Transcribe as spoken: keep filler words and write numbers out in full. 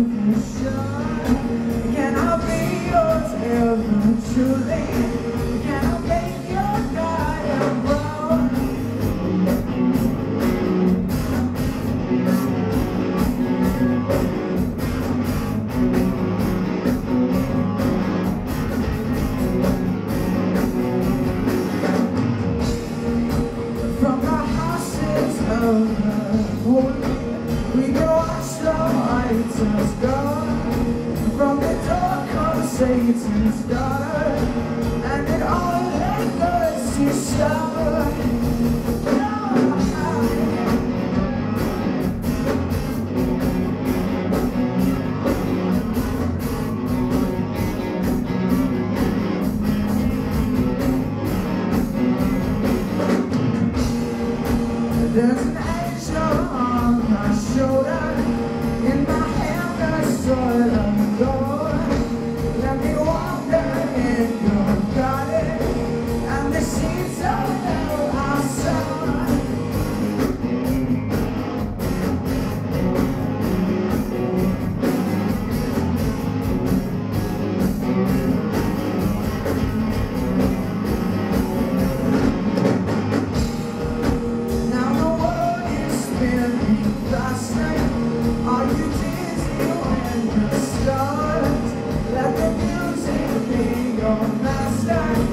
sure. Can I be yours ever truly? Can I make your diet grow? From the houses of the holy, we can watch the items go. From the door comes Satan's daughter, and it all lingers to shower. There's an angel on my shoulder, in my hand a sword of gold. Let me wander in your garden, and the seeds of hell are sown. Last night, are you dizzy when the stars? Let the music be your master.